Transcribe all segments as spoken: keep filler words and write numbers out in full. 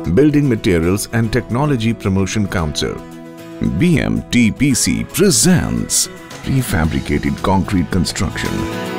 Building Materials and Technology Promotion Council, B M T P C presents Prefabricated Concrete Construction.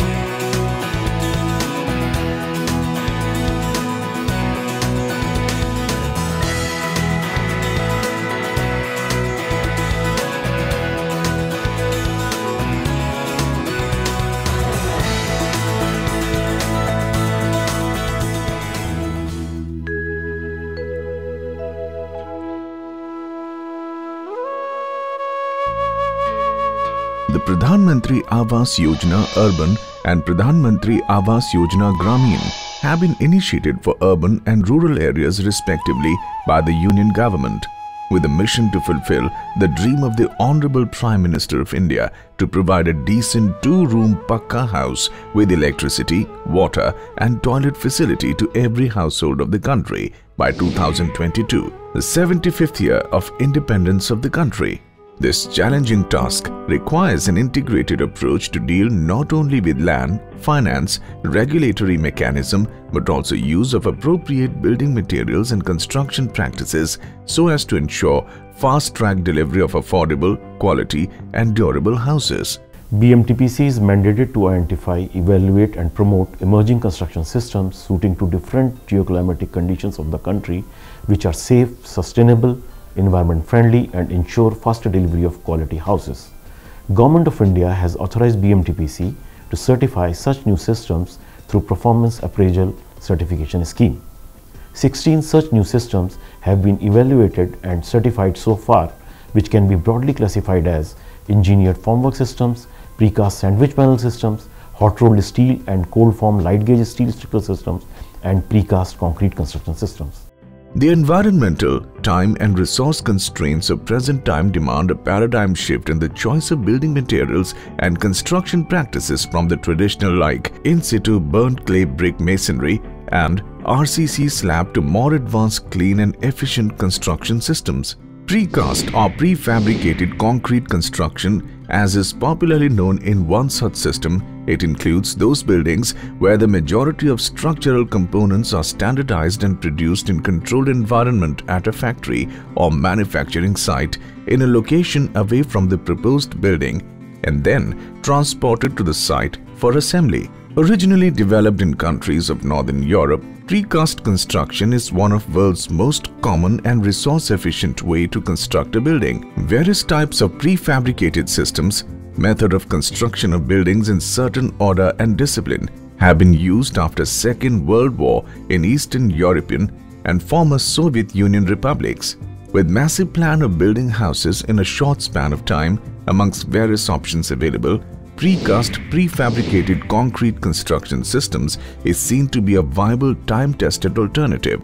The Pradhan Mantri Awas Yojana Urban and Pradhan Mantri Awas Yojana Gramin have been initiated for urban and rural areas respectively by the Union Government, with a mission to fulfill the dream of the Honorable Prime Minister of India to provide a decent two-room Pakka house with electricity, water and toilet facility to every household of the country by two thousand twenty-two, the seventy-fifth year of independence of the country. This challenging task requires an integrated approach to deal not only with land, finance, regulatory mechanism, but also use of appropriate building materials and construction practices so as to ensure fast-track delivery of affordable, quality and durable houses. B M T P C is mandated to identify, evaluate and promote emerging construction systems suiting to different geoclimatic conditions of the country, which are safe, sustainable, environment friendly and ensure faster delivery of quality houses. Government of India has authorized B M T P C to certify such new systems through Performance Appraisal Certification Scheme. sixteen such new systems have been evaluated and certified so far, which can be broadly classified as engineered formwork systems, precast sandwich panel systems, hot rolled steel and cold form light gauge steel structural systems, and precast concrete construction systems. The environmental, time and resource constraints of present time demand a paradigm shift in the choice of building materials and construction practices from the traditional like in situ burnt clay brick masonry and R C C slab to more advanced clean and efficient construction systems. Precast or prefabricated concrete construction, as is popularly known in one such system, it includes those buildings where the majority of structural components are standardized and produced in controlled environment at a factory or manufacturing site in a location away from the proposed building and then transported to the site for assembly. Originally developed in countries of Northern Europe, precast construction is one of the world's most common and resource-efficient way to construct a building. Various types of prefabricated systems, method of construction of buildings in certain order and discipline, have been used after Second World War in Eastern European and former Soviet Union republics. With massive plan of building houses in a short span of time amongst various options available, precast prefabricated concrete construction systems is seen to be a viable time-tested alternative.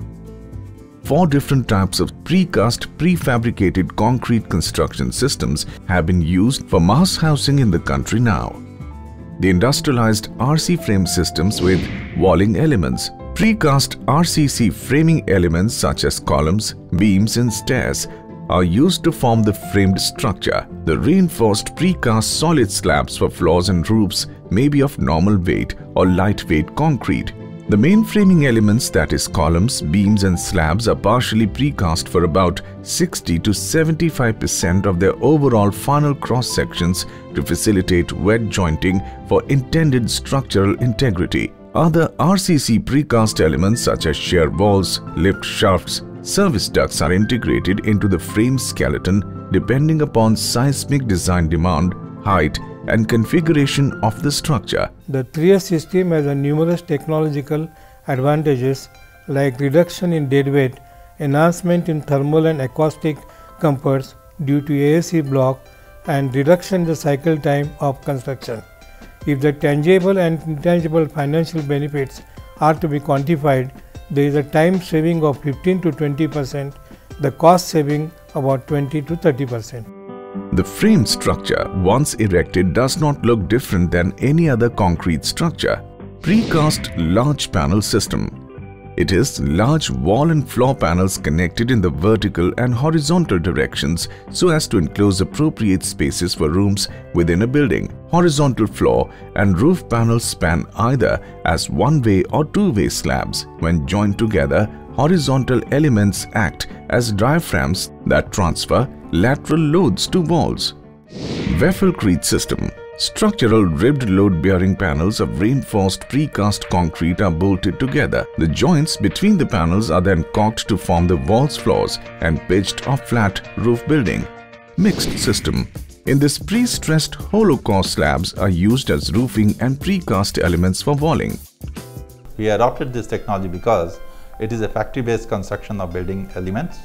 Four different types of precast prefabricated concrete construction systems have been used for mass housing in the country now. The industrialized R C frame systems with walling elements. Precast R C C framing elements such as columns, beams and stairs are used to form the framed structure. The reinforced precast solid slabs for floors and roofs may be of normal weight or lightweight concrete. The main framing elements, that is columns, beams and slabs, are partially precast for about sixty to seventy-five percent of their overall final cross sections to facilitate wet jointing for intended structural integrity. Other R C C precast elements such as shear walls, lift shafts, service ducts are integrated into the frame skeleton depending upon seismic design demand, height and configuration of the structure. The three S system has a numerous technological advantages like reduction in deadweight, enhancement in thermal and acoustic comforts due to A S C block and reduction in the cycle time of construction. If the tangible and intangible financial benefits are to be quantified, there is a time saving of fifteen to twenty percent, the cost saving about twenty to thirty percent. The frame structure, once erected, does not look different than any other concrete structure. Precast large panel system. It is large wall and floor panels connected in the vertical and horizontal directions so as to enclose appropriate spaces for rooms within a building. Horizontal floor and roof panels span either as one-way or two-way slabs. When joined together, horizontal elements act as diaphragms that transfer lateral loads to walls. Wafflecrete system. Structural ribbed load-bearing panels of reinforced precast concrete are bolted together. The joints between the panels are then caulked to form the walls, floors and pitched or flat roof building. Mixed system. In this pre-stressed hollow core slabs are used as roofing and precast elements for walling. We adopted this technology because it is a factory-based construction of building elements.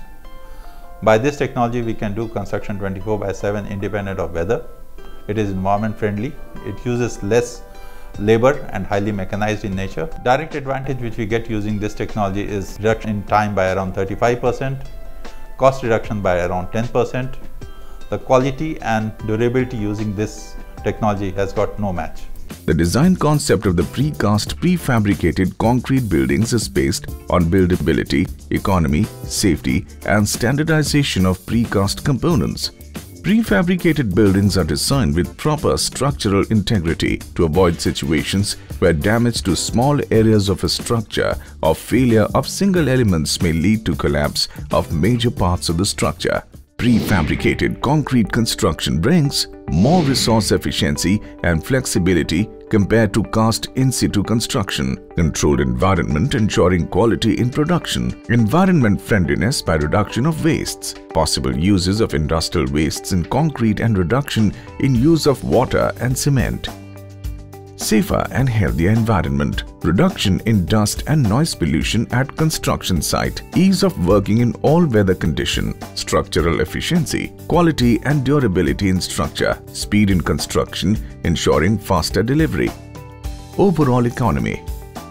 By this technology, we can do construction twenty-four by seven independent of weather. It is environment friendly, it uses less labor and highly mechanized in nature. Direct advantage which we get using this technology is reduction in time by around thirty-five percent, cost reduction by around ten percent. The quality and durability using this technology has got no match. The design concept of the precast prefabricated concrete buildings is based on buildability, economy, safety and standardization of precast components. Prefabricated buildings are designed with proper structural integrity to avoid situations where damage to small areas of a structure or failure of single elements may lead to collapse of major parts of the structure. Prefabricated concrete construction brings more resource efficiency and flexibility compared to cast in situ construction, controlled environment ensuring quality in production, environment friendliness by reduction of wastes, possible uses of industrial wastes in concrete and reduction in use of water and cement. Safer and healthier environment, reduction in dust and noise pollution at construction site, ease of working in all weather condition, structural efficiency, quality and durability in structure, speed in construction, ensuring faster delivery. Overall economy.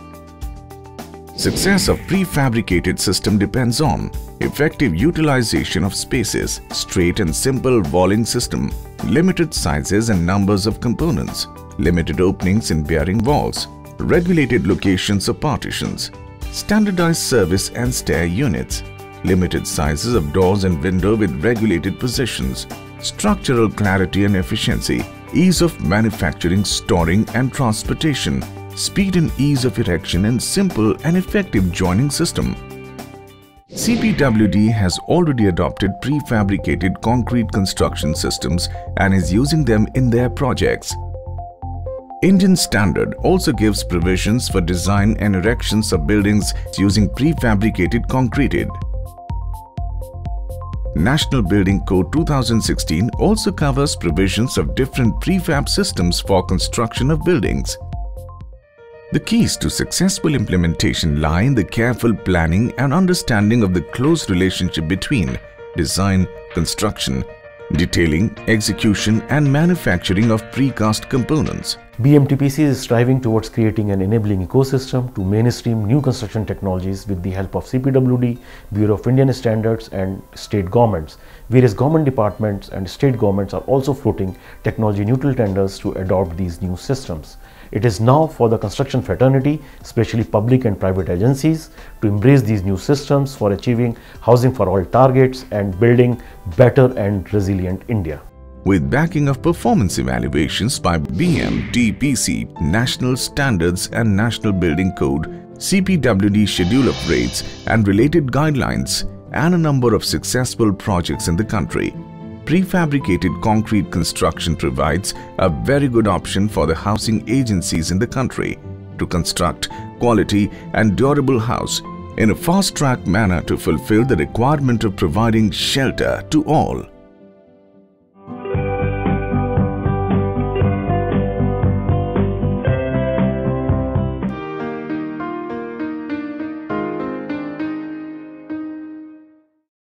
Success of prefabricated system depends on effective utilization of spaces, straight and simple walling system, limited sizes and numbers of components, limited openings in bearing walls, regulated locations of partitions, standardized service and stair units, limited sizes of doors and window with regulated positions, structural clarity and efficiency, ease of manufacturing, storing and transportation, speed and ease of erection and simple and effective joining system. C P W D has already adopted prefabricated concrete construction systems and is using them in their projects. Indian standard also gives provisions for design and erections of buildings using prefabricated concreted. National Building Code two thousand sixteen also covers provisions of different prefab systems for construction of buildings. The keys to successful implementation lie in the careful planning and understanding of the close relationship between design, construction, detailing, execution and manufacturing of precast components. B M T P C is striving towards creating an enabling ecosystem to mainstream new construction technologies with the help of C P W D, Bureau of Indian Standards and state governments. Various government departments and state governments are also floating technology neutral tenders to adopt these new systems. It is now for the construction fraternity, especially public and private agencies, to embrace these new systems for achieving housing for all targets and building better and resilient India. With backing of performance evaluations by B M T P C, National Standards and National Building Code, C P W D Schedule of Rates and related guidelines, and a number of successful projects in the country, prefabricated concrete construction provides a very good option for the housing agencies in the country to construct quality and durable house in a fast-track manner to fulfill the requirement of providing shelter to all.